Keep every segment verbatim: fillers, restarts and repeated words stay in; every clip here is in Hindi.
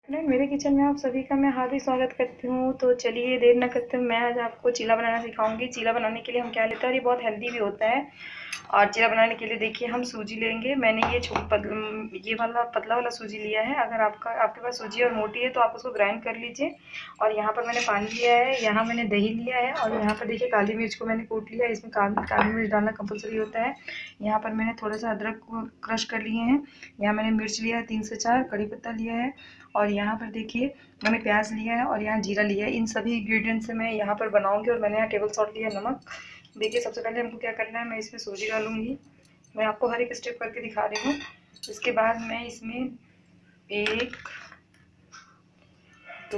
फ्रेंड, मेरे किचन में आप सभी का मैं हार्दिक स्वागत करती हूँ। तो चलिए देर न करते हुए मैं आज आपको चीला बनाना सिखाऊंगी। चीला बनाने के लिए हम क्या लेते हैं और ये बहुत हेल्दी भी होता है। और चीला बनाने के लिए देखिए हम सूजी लेंगे। मैंने ये छोटी पतला ये वाला पतला वाला सूजी लिया है। अगर आपका आपके पास सूजी और मोटी है तो आप उसको ग्राइंड कर लीजिए। और यहाँ पर मैंने पानी लिया है, यहाँ मैंने दही लिया है और यहाँ पर देखिए काली मिर्च को मैंने कूट लिया है। इसमें काली काली मिर्च डालना कंपलसरी होता है। यहाँ पर मैंने थोड़ा सा अदरक को क्रश कर लिए हैं। यहाँ मैंने मिर्च लिया है तीन से चार, कड़ी पत्ता लिया है और यहाँ पर देखिए मैंने प्याज लिया है और यहाँ जीरा लिया है। इन सभी इंग्रेडिएंट से मैं यहाँ पर बनाऊंगी। और मैंने यहाँ टेबल सॉल्ट लिया है, नमक। देखिए सबसे पहले हमको क्या करना है, मैं इसमें सूजी डालूंगी। मैं आपको हर एक स्टेप करके दिखा रही हूँ। इसके बाद मैं इसमें एक, दो,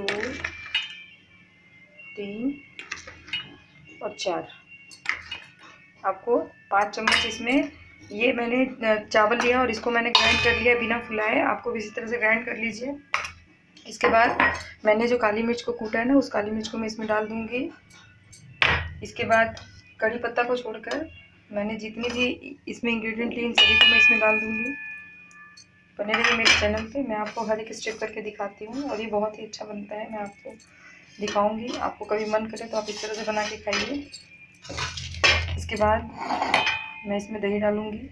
तीन और चार, आपको पाँच चम्मच इसमें, ये मैंने चावल लिया और इसको मैंने ग्राइंड कर लिया बिना फुलाए। आपको भी इसी तरह से ग्राइंड कर लीजिए। इसके बाद मैंने जो काली मिर्च को कूटा है ना, उस काली मिर्च को मैं इसमें डाल दूंगी। इसके बाद कड़ी पत्ता को छोड़कर मैंने जितनी भी इसमें इंग्रेडिएंट लिए इन सभी को मैं इसमें डाल दूंगी। बने रहिए मेरे चैनल पे, मैं आपको हर एक स्टेप करके दिखाती हूँ और ये बहुत ही अच्छा बनता है। मैं आपको दिखाऊंगी, आपको कभी मन करे तो आप इस तरह से बना के खाइए। इसके बाद मैं इसमें दही डालूंगी।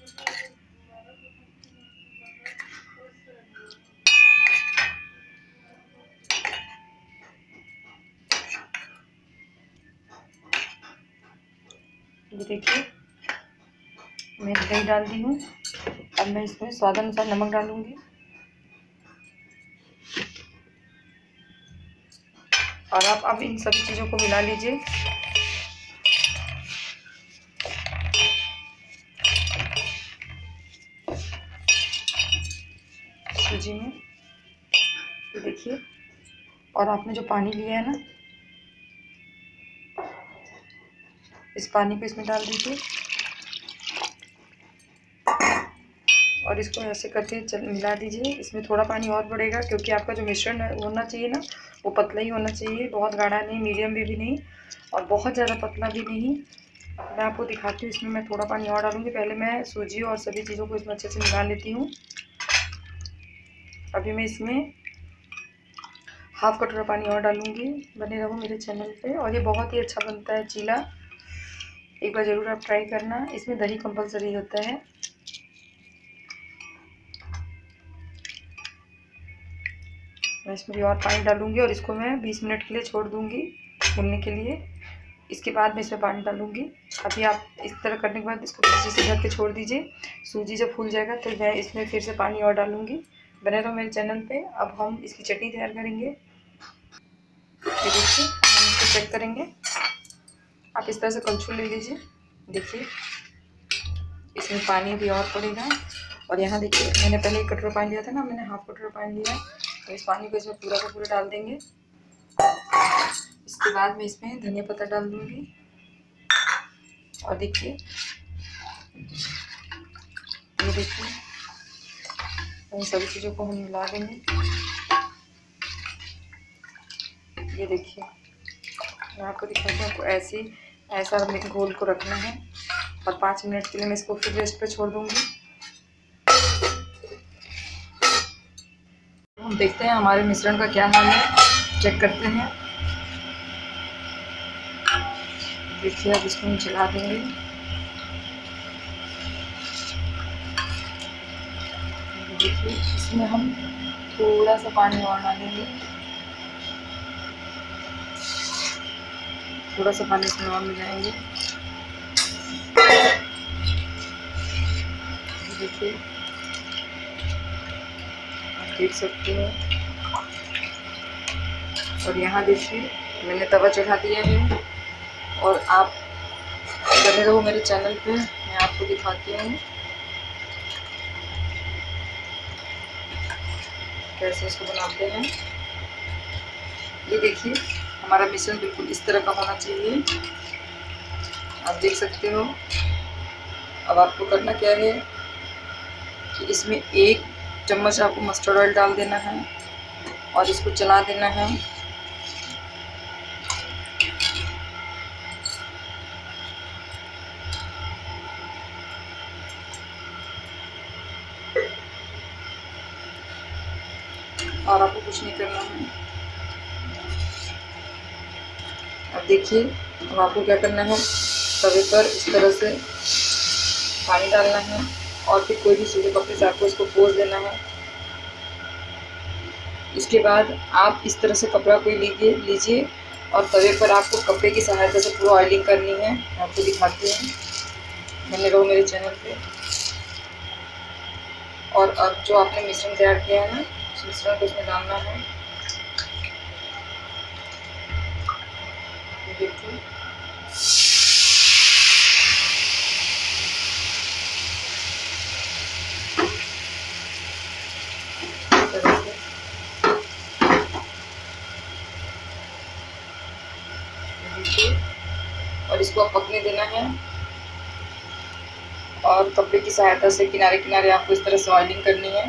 ये देखिए मैं दही डाल दी हूँ। अब मैं इसमें स्वाद अनुसार नमक डालूंगी और आप अब इन सभी चीज़ों को मिला लीजिए। सूजी में ये देखिए, और आपने जो पानी लिया है ना, इस पानी को इसमें डाल दीजिए और इसको ऐसे करके चल मिला दीजिए। इसमें थोड़ा पानी और बढ़ेगा क्योंकि आपका जो मिश्रण होना चाहिए ना, वो पतला ही होना चाहिए, बहुत गाढ़ा नहीं, मीडियम भी, भी नहीं और बहुत ज़्यादा पतला भी नहीं। मैं आपको दिखाती हूँ, इसमें मैं थोड़ा पानी और डालूँगी। पहले मैं सूजी और सभी चीज़ों को इसमें अच्छे से मिला लेती हूँ। अभी मैं इसमें हाफ कटोरा पानी और डालूँगी। बने रहो मेरे चैनल पे और ये बहुत ही अच्छा बनता है चीला, एक बार ज़रूर आप ट्राई करना। इसमें दही कंपलसरी होता है। मैं इसमें भी और पानी डालूंगी और इसको मैं बीस मिनट के लिए छोड़ दूंगी फूलने के लिए। इसके बाद मैं इसमें पानी डालूंगी। अभी आप इस तरह करने के बाद इसको अच्छे से ढक के छोड़ दीजिए। सूजी जब फूल जाएगा तो मैं इसमें फिर से पानी और डालूंगी। बने रहो मेरे चैनल पे। अब हम इसकी चटनी तैयार करेंगे। ये देखिए हम इसको चेक करेंगे। आप इस तरह से कलछुल ले लीजिए। देखिए इसमें पानी भी और पड़ेगा। और यहाँ देखिए मैंने पहले एक कटोरा पानी लिया था ना, मैंने हाफ कटोरा पानी लिया। तो इस पानी को इसमें पूरा का पूरा डाल देंगे। इसके बाद मैं इसमें धनिया पत्ता डाल दूंगी और देखिए ये देखिए इन सभी चीज़ों को हम मिला देंगे। ये देखिए मैं आपको दिखाती हूँ। आपको ऐसे ऐसा घोल को रखना है और पाँच मिनट के लिए मैं इसको फिर रेस्ट पे छोड़ दूंगी। हम देखते हैं हमारे मिश्रण का क्या हाल है, चेक करते हैं। देखिए अब इसको हम चला देंगे। देखिए इसमें हम थोड़ा सा पानी और डालेंगे, थोड़ा सा पानी इसमें और मिलाएंगे। देखिए आप देख सकते हो। और यहाँ देखिए मैंने तवा चढ़ा दिया है और आप बने रहो मेरे चैनल पे, मैं आपको दिखाती हूँ कैसे इसको बनाते हैं। ये देखिए हमारा मिश्रण बिल्कुल इस तरह का होना चाहिए, आप देख सकते हो। अब आपको करना क्या है कि इसमें एक चम्मच आपको मस्टर्ड ऑयल डाल देना है और इसको चला देना है। और आपको कुछ नहीं करना है। अब देखिए, अब आपको क्या करना है, तवे पर इस तरह से पानी डालना है और फिर कोई भी सूखे कपड़े से आपको इसको पोंछ देना है। इसके बाद आप इस तरह से कपड़ा कोई लीजिए लीजिए और तवे पर आपको कपड़े की सहायता से पूरा ऑयलिंग करनी है। मैं आपको दिखाती हूँ, बने रहो मेरे चैनल पे। और अब जो आपने मिश्रण तैयार किया है ना, उस मिश्रण को इसमें डालना है। देखिए, और इसको आप पकने देना है और कपड़े की सहायता से किनारे किनारे आपको इस तरह से ऑयलिंग करनी है।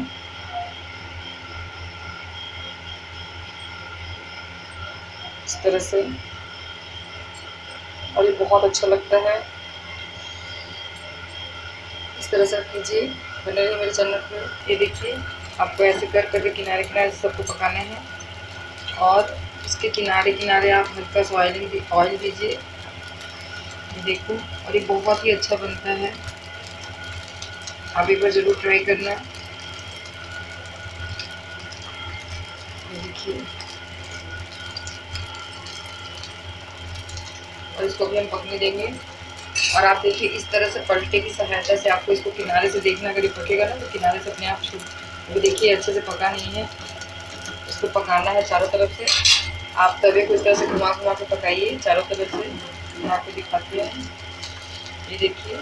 इस तरह से, और ये बहुत अच्छा लगता है। इस तरह से कीजिए, बने रहिए मेरे चैनल पर। ये देखिए, आपको ऐसे कर करके किनारे किनारे सबको पकाने हैं और इसके किनारे किनारे आप हल्का सा ऑयलिंग ऑयल दीजिए। देखो, और ये बहुत ही अच्छा बनता है, आप एक बार ज़रूर ट्राई करना। देखिए, और इसको भी हम पकने देंगे। और आप देखिए, इस तरह से पलटे की सहायता से आपको इसको किनारे से देखना, अगर ये पकेगा ना तो किनारे से अपने आप छूट। अभी देखिए, अच्छे से पका नहीं है, इसको पकाना है चारों तरफ से। आप तवे को इस तरह से घुमा घुमा के पकाइए चारों तरफ से। मैं आपको दिखाती हूँ, ये देखिए,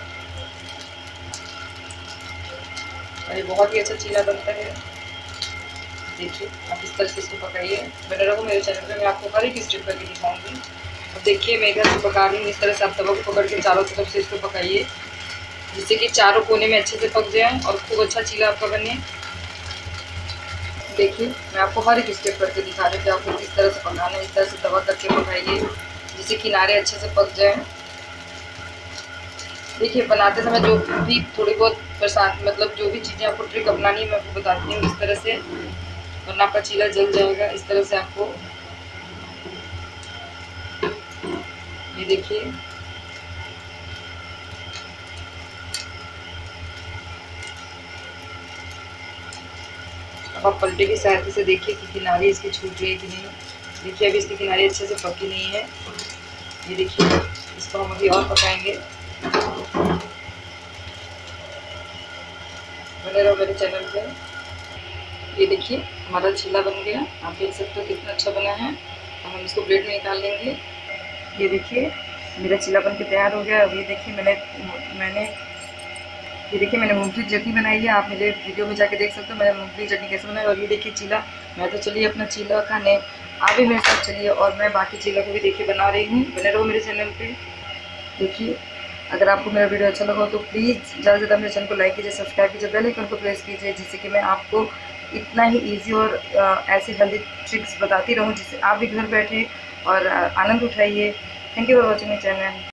और ये बहुत ही अच्छा चीला बनता है। देखिए, आप इस तरह से इसको पकाइए। बने रहो मेरे चैनल पे, मैं आपको हर एक स्टेप करके दिखाऊंगी। अब देखिए, मैं इधर से पका रही हूँ। इस तरह से आप तवा को पकड़ के चारों तरफ से इसको पकाइए, जिससे कि चारों कोने में अच्छे से पक जाए और खूब अच्छा चीला आपका बने। देखिए, मैं आपको हर एक स्टेप करके दिखा रही हूँ कि आपको किस तरह से पकाना है। इस तरह से तवा करके पकाइए, जिससे किनारे अच्छे से पक जाए। देखिए, बनाते समय जो भी थोड़ी बहुत परेशान, मतलब जो भी चीज़ें आपको ट्रिक अपनानी है, मैं आपको बताती हूँ इस तरह से, वरना आपका चीला जल जाएगा। इस तरह से आपको, ये देखिए, अब आप पलटे की सहायता से देखिए कि किनारे इसकी छूट रही है कि नहीं। देखिए, अभी इसकी किनारे अच्छे से पकी नहीं है। ये देखिए, इसको हम अभी और पकाएंगे। बने रहो मेरे चैनल पे। ये देखिए, हमारा चीला बन गया, आप देख सकते हो कितना अच्छा बना है। अब हम इसको प्लेट में निकाल लेंगे। ये देखिए, मेरा चीला बन के तैयार हो गया। अब ये देखिए, मैंने मैंने ये देखिए मैंने मूंगफली चटनी बनाई है। आप मेरे वीडियो में जाके देख सकते हो मैंने मूंगफली चटनी कैसे बनाई। और ये देखिए चीला, मैं तो चलिए अपना चीला खाने, आप भी मेरे साथ चलिए। और मैं बाकी चीला को भी देखिए बना रही हूँ। बने रहो मेरे चैनल पे। देखिए, अगर आपको मेरा वीडियो अच्छा लगा तो प्लीज़ ज़्यादा से ज़्यादा मेरे चैनल को लाइक कीजिए, सब्सक्राइब कीजिए, बेल आइकन को प्रेस कीजिए, जिससे कि मैं आपको इतना ही इजी और ऐसे हेल्दी ट्रिक्स बताती रहूँ, जिससे आप भी घर बैठे और आनंद उठाइए। Thank you for watching my channel.